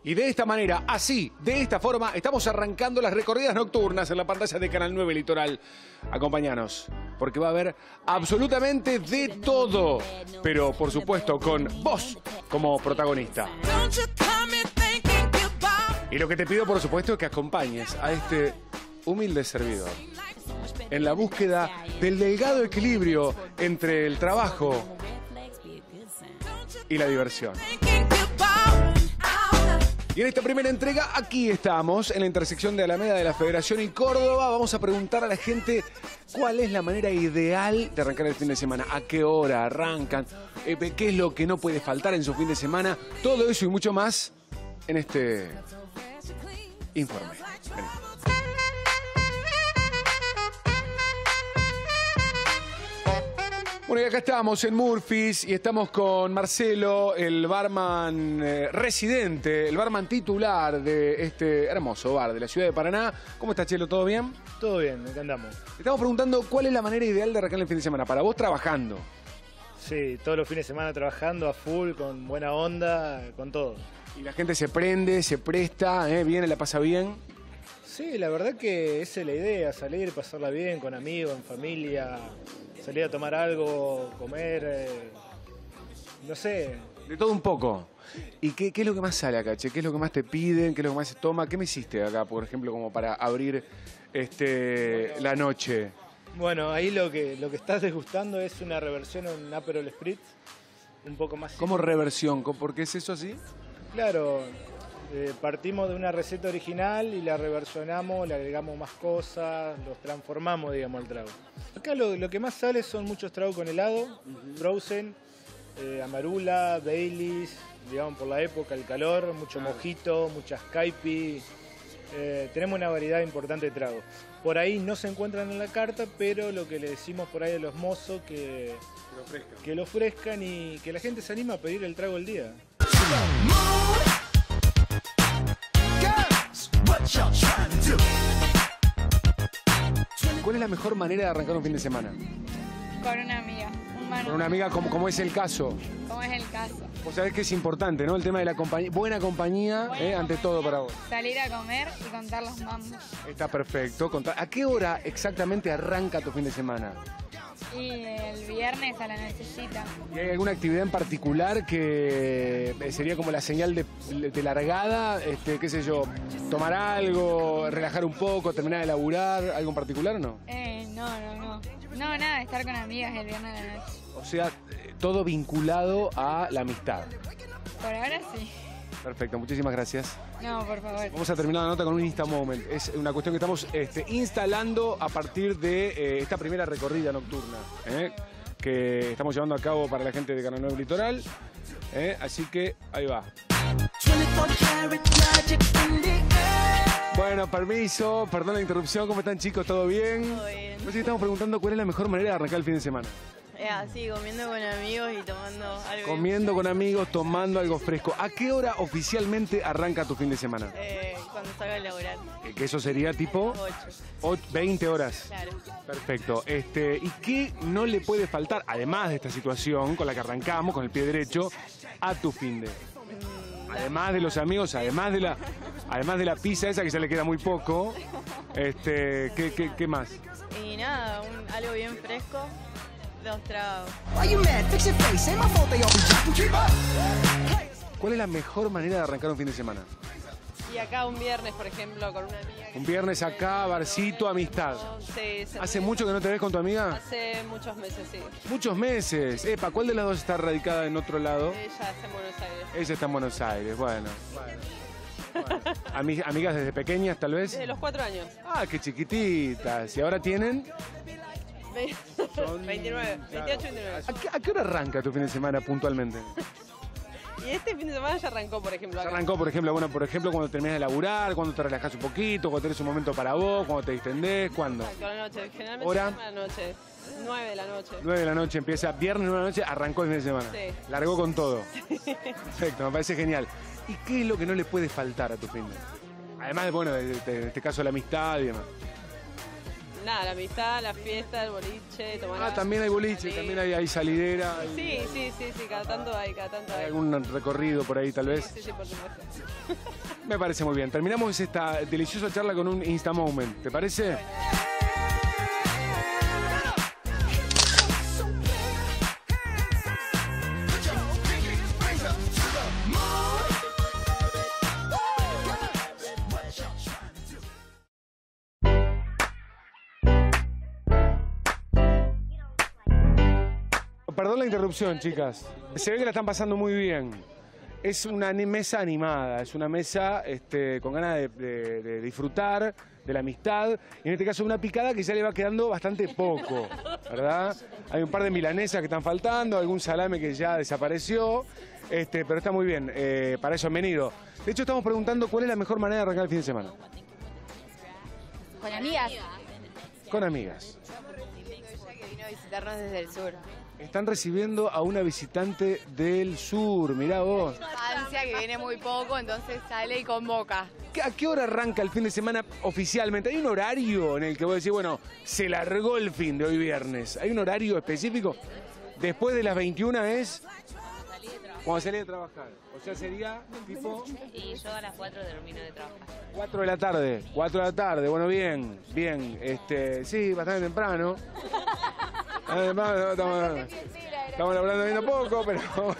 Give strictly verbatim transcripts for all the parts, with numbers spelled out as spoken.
Y de esta manera, así, de esta forma, estamos arrancando las recorridas nocturnas en la pantalla de Canal nueve Litoral. Acompáñanos, porque va a haber absolutamente de todo, pero por supuesto con vos como protagonista. Y lo que te pido, por supuesto, es que acompañes a este humilde servidor en la búsqueda del delgado equilibrio entre el trabajo y la diversión. Y en esta primera entrega, aquí estamos, en la intersección de Alameda de la Federación y Córdoba. Vamos a preguntar a la gente cuál es la manera ideal de arrancar el fin de semana. ¿A qué hora arrancan? Eh, ¿Qué es lo que no puede faltar en su fin de semana? Todo eso y mucho más en este informe. Vení. Bueno, y acá estamos en Murphys y estamos con Marcelo, el barman eh, residente, el barman titular de este hermoso bar de la ciudad de Paraná. ¿Cómo estás, Chelo? ¿Todo bien? Todo bien, acá andamos. Te estamos preguntando cuál es la manera ideal de arrancar el fin de semana. Para vos, trabajando. Sí, todos los fines de semana trabajando a full, con buena onda, con todo. Y la gente se prende, se presta, ¿eh? Viene, la pasa bien. Sí, la verdad que esa es la idea, salir, pasarla bien, con amigos, en familia, salir a tomar algo, comer, eh, no sé. De todo un poco. ¿Y qué, qué es lo que más sale acá, che? ¿Qué es lo que más te piden? ¿Qué es lo que más se toma? ¿Qué me hiciste acá, por ejemplo, como para abrir este, la noche? Bueno, ahí lo que, lo que estás degustando es una reversión en un Aperol Spritz, un poco más... ¿Cómo reversión? ¿Por qué es eso así? Claro, eh, partimos de una receta original y la reversionamos, le agregamos más cosas, los transformamos, digamos, el trago. Acá lo, lo que más sale son muchos tragos con helado, uh-huh. Frozen, eh, Amarula, Baileys, digamos por la época, el calor, mucho mojito, muchas caipi. Eh, tenemos una variedad importante de tragos. Por ahí no se encuentran en la carta, pero lo que le decimos por ahí a los mozos que, que, lo, ofrezcan. que lo ofrezcan y que la gente se anima a pedir el trago del día. ¿Cuál es la mejor manera de arrancar un fin de semana? Con una amiga. Un mano. Con una amiga, como, como es el caso. Como es el caso. Vos sabés que es importante, ¿no? El tema de la compañía. Buena compañía, buena eh, ante todo para vos. Salir a comer y contar los mambos. Está perfecto. ¿A qué hora exactamente arranca tu fin de semana? Y el viernes a la nochecita. ¿Y hay alguna actividad en particular que sería como la señal de, de largada? Este, qué sé yo, tomar algo, relajar un poco, terminar de laburar, ¿algo en particular o no? Eh, no, no, no. No, nada, estar con amigas el viernes a la noche. O sea, todo vinculado a la amistad. Por ahora sí. Perfecto, muchísimas gracias. No, por favor. Vamos a terminar la nota con un Insta Moment. Es una cuestión que estamos este, instalando a partir de eh, esta primera recorrida nocturna eh, que estamos llevando a cabo para la gente de Canal nueve Litoral. Eh, así que ahí va. Bueno, permiso, perdón la interrupción. ¿Cómo están, chicos? ¿Todo bien? Todo bien. Pues estamos preguntando cuál es la mejor manera de arrancar el fin de semana. Es así, comiendo con amigos y tomando algo. Comiendo con amigos, tomando algo fresco. ¿A qué hora oficialmente arranca tu fin de semana? Eh, cuando salga a laburar. Que eso sería tipo ocho. veinte horas. Claro. Perfecto. Este, ¿y qué no le puede faltar, además de esta situación con la que arrancamos, con el pie derecho, a tu fin de? Mm, además de los amigos, además de la, además de la pizza esa que ya le queda muy poco, este, ¿qué, qué, qué más? Y nada, un, algo bien fresco. Dos tragos. ¿Cuál es la mejor manera de arrancar un fin de semana? Y acá un viernes, por ejemplo, con una amiga. Un viernes acá, barcito, amistad. Sí, ¿Hace mucho que no te ves con tu amiga? Hace muchos meses, sí. Muchos meses. Epa, ¿cuál de las dos está radicada en otro lado? Ella está en Buenos Aires. Ella está en Buenos Aires, bueno. bueno. bueno. Ami- ¿Amigas desde pequeñas, tal vez? Desde los cuatro años. Ah, qué chiquititas. ¿Y ahora tienen? Son... veintinueve, Claro. veintiocho, veintinueve. ¿A qué, ¿A qué hora arranca tu fin de semana puntualmente? Y este fin de semana ya arrancó, por ejemplo. Ya Acá. arrancó, por ejemplo, bueno, por ejemplo, cuando terminas de laburar, cuando te relajás un poquito, cuando tenés un momento para vos, cuando te distendés, ¿cuándo? Exacto, a la noche. Generalmente ¿Hora? a la noche. nueve de la noche. nueve de la noche empieza, viernes nueve de la noche, arrancó el fin de semana. Sí. Largó con todo. Perfecto, me parece genial. ¿Y qué es lo que no le puede faltar a tu fin de? Además, bueno, de, de, de este caso la amistad y demás. nada, la amistad, la fiesta, el boliche, tomar Ah, algo, también hay boliche, salir. también hay, hay salidera. Hay, Sí, sí, sí, sí, cada tanto hay, cada tanto hay hay. algún recorrido por ahí tal vez. Sí, sí, por supuesto. Me parece muy bien. Terminamos esta deliciosa charla con un Insta Moment. ¿Te parece? Perdón la interrupción, chicas. Se ve que la están pasando muy bien. Es una ni- mesa animada, es una mesa este, con ganas de, de- de disfrutar de la amistad. Y en este caso una picada que ya le va quedando bastante poco, ¿verdad? Hay un par de milanesas que están faltando, algún salame que ya desapareció, este, pero está muy bien. Eh, para eso han venido. De hecho, estamos preguntando cuál es la mejor manera de arrancar el fin de semana. Con amigas. Con amigas. Que vino a visitarnos desde el sur. Están recibiendo a una visitante del sur, mirá vos. Ansia que viene muy poco, entonces sale y convoca. ¿A qué hora arranca el fin de semana oficialmente? ¿Hay un horario en el que vos decís, bueno, se largó el fin de hoy viernes? ¿Hay un horario específico? Después de las veintiuna es cuando salí de trabajar. O sea, sería tipo Y yo a las cuatro termino de trabajar. cuatro de la tarde. cuatro de la tarde, bueno, bien, bien. Este, sí, bastante temprano. Ah, Estamos, estamos, estamos hablando bien poco, pero...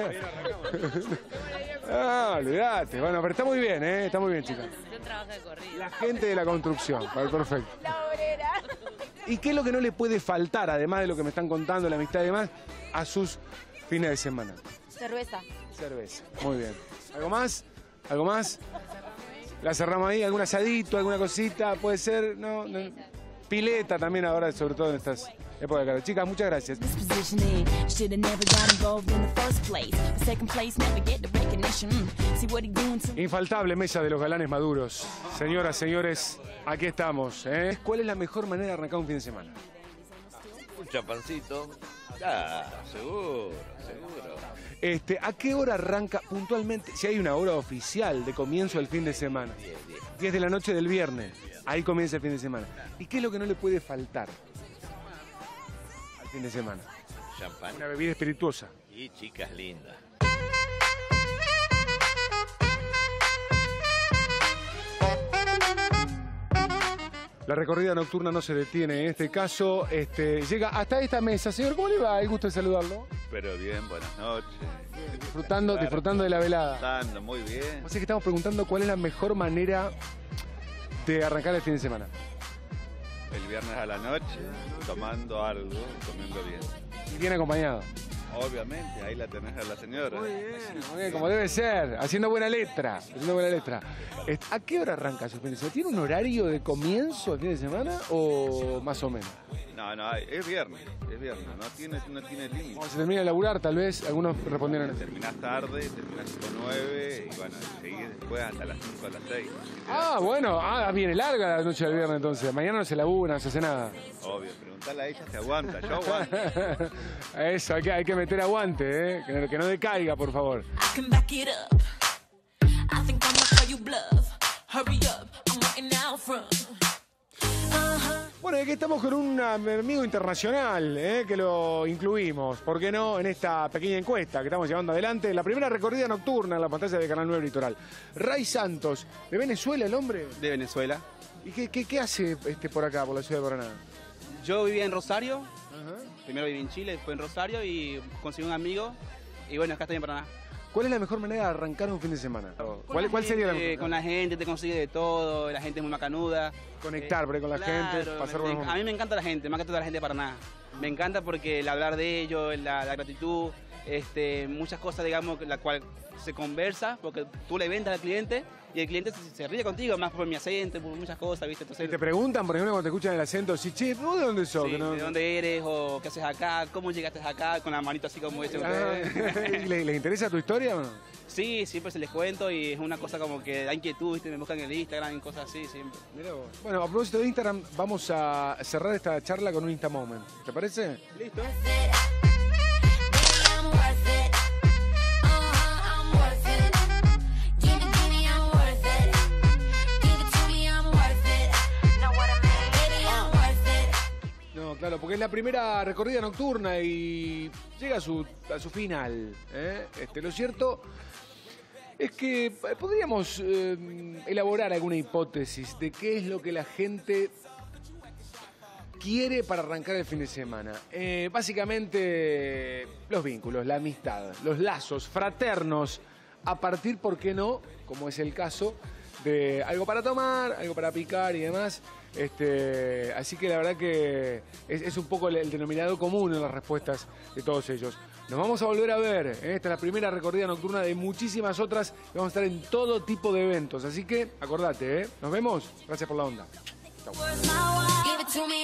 Ah, olvidate. Bueno, pero está muy bien, ¿eh? Está muy bien, chicas. Yo trabajo de corrido. La gente de la construcción, perfecto. La obrera. ¿Y qué es lo que no le puede faltar, además de lo que me están contando, la amistad y demás, a sus fines de semana? Cerveza. Cerveza. Muy bien. ¿Algo más? ¿Algo más? La cerramos ahí, algún asadito, alguna cosita, puede ser, no, no. Pileta también ahora, sobre todo en estas épocas de calor. Chicas, muchas gracias. This positioning should have never got involved in the first place. The second place never get the recognition. Mm. See what he doing to Infaltable mesa de los galanes maduros. Señoras, señores, aquí estamos. ¿eh? ¿Cuál es la mejor manera de arrancar un fin de semana? Un chapancito. Ah, seguro, seguro. Este, ¿a qué hora arranca puntualmente? Si hay una hora oficial de comienzo del fin de semana. diez de la noche del viernes. Ahí comienza el fin de semana. ¿Y qué es lo que no le puede faltar al fin de semana? Champán Una bebida espirituosa. y chicas lindas. La recorrida nocturna no se detiene. En este caso, este, llega hasta esta mesa. Señor, ¿cómo le va? El gusto de saludarlo. Pero bien, buenas noches. Disfrutando, disfrutando de la velada. Estando muy bien. Así que estamos preguntando cuál es la mejor manera de arrancar el fin de semana. El viernes a la noche, tomando algo, comiendo bien. Y bien acompañado. Obviamente, ahí la tenés a la señora. Muy bien, muy bien, como debe ser. Haciendo buena letra. Haciendo buena letra. Est- ¿A qué hora arranca su fin de semana? ¿Tiene un horario de comienzo el fin de semana o más o menos? No, no, es viernes, es viernes, no tiene, no tiene límite. Cuando se termina de laburar, tal vez algunos respondieron así. Terminás tarde, terminás tipo nueve y bueno, seguís después hasta las cinco, a las seis. Ah, bueno, ah, viene larga la noche del viernes entonces. Mañana no se labura, no se hace nada. Obvio, preguntale a ella si aguanta, yo aguanto. Eso, hay que, hay que meter aguante, ¿eh? Que no, que no decaiga, por favor. I can back it up. I think I'ma call you bluff. Hurry up, I'm waiting out front. Uh-huh. Bueno, y aquí estamos con un amigo internacional, ¿eh? Que lo incluimos, ¿por qué no? En esta pequeña encuesta que estamos llevando adelante. La primera recorrida nocturna en la pantalla de Canal nueve Litoral. Ray Santos, ¿de Venezuela el hombre? De Venezuela. ¿Y qué, qué, qué hace este por acá, por la ciudad de Paraná? Yo vivía en Rosario, primero viví en Chile, después en Rosario y conseguí un amigo y bueno, acá estoy en Paraná. ¿Cuál es la mejor manera de arrancar un fin de semana? ¿Cuál, cuál sería la Eh, mejor? Con la gente te consigue de todo, la gente es muy macanuda. Conectar por ahí con la Claro, gente, pasar me- buenos a momentos. mí me encanta la gente, me encanta toda la gente de Paraná. Me encanta porque el hablar de ellos, la, la gratitud, este, muchas cosas, digamos, la cual se conversa, porque tú le vendes al cliente y el cliente se, se ríe contigo, más por mi acento, por muchas cosas, ¿viste? Entonces, Y te preguntan, por ejemplo, cuando te escuchan el acento, si, che, ¿vos de dónde sos? sí, Que no- ¿de dónde eres o qué haces acá? ¿Cómo llegaste acá? Con la manito así como dicen Ah, ustedes. ¿Le, ¿Le interesa tu historia o no? Sí, siempre se les cuento y es una cosa como que da inquietud, ¿viste? Me buscan en el Instagram y cosas así siempre. Mirá vos. Bueno, a propósito de Instagram, vamos a cerrar esta charla con un Insta Moment. ¿Te parece? Listo. Baby, I'm worth it. Uh-huh, I'm worth it. Give it to me, I'm worth it. Give it to me, I'm worth it. Know what I mean? Baby, I'm worth it. en la primera recorrida nocturna y llega a su, a su final. ¿eh? Este, lo cierto es que podríamos eh, elaborar alguna hipótesis de qué es lo que la gente quiere para arrancar el fin de semana. Eh, básicamente, los vínculos, la amistad, los lazos fraternos, a partir, ¿por qué no?, como es el caso, de algo para tomar, algo para picar y demás. Este, así que la verdad que es, es un poco el, el denominador común en las respuestas de todos ellos. Nos vamos a volver a ver. ¿eh? Esta es la primera recorrida nocturna de muchísimas otras. Vamos a estar en todo tipo de eventos. Así que acordate, ¿eh? Nos vemos. Gracias por la onda. Chau.